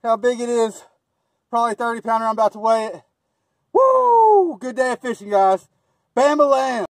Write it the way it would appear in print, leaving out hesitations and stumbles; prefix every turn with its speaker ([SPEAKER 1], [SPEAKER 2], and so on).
[SPEAKER 1] how big it is. Probably 30 pounder. I'm about to weigh it. Woo! Good day of fishing, guys. Bam-a-lam.